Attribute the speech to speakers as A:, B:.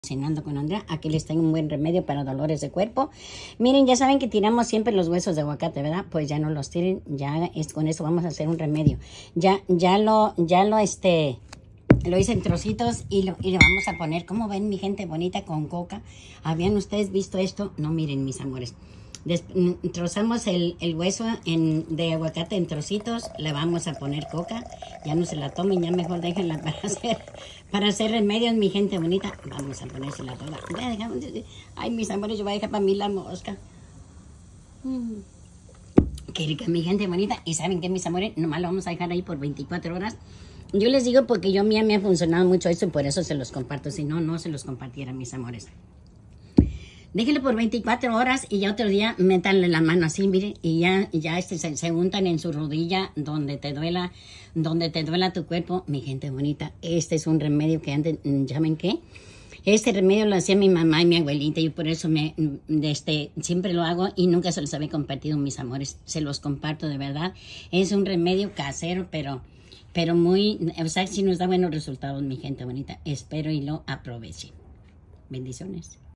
A: Cenando con Andrea, aquí les tengo un buen remedio para dolores de cuerpo. Miren, ya saben que tiramos siempre los huesos de aguacate, ¿verdad? Pues ya no los tiren, ya con eso vamos a hacer un remedio. Lo hice en trocitos y le vamos a poner, ¿cómo ven mi gente bonita con coca? ¿Habían ustedes visto esto? No, miren mis amores. Trozamos el hueso de aguacate en trocitos, le vamos a poner coca, ya no se la tomen, ya mejor déjenla para hacer remedios, mi gente bonita. Vamos a ponérsela toda. Ay, mis amores, yo voy a dejar para mí la mosca. Qué rica, mi gente bonita. Y saben que, mis amores, nomás lo vamos a dejar ahí por 24 horas. Yo les digo porque yo me ha funcionado mucho eso y por eso se los comparto. Si no, no se los compartiera, mis amores. Déjenlo por 24 horas y ya otro día métanle la mano así, miren, y ya se untan en su rodilla donde te duela tu cuerpo. Mi gente bonita, este es un remedio que antes, ¿saben qué? Este remedio lo hacía mi mamá y mi abuelita y por eso siempre lo hago y nunca se los había compartido, mis amores. Se los comparto de verdad. Es un remedio casero, pero muy, o sea, sí nos da buenos resultados, mi gente bonita. Espero y lo aprovechen. Bendiciones.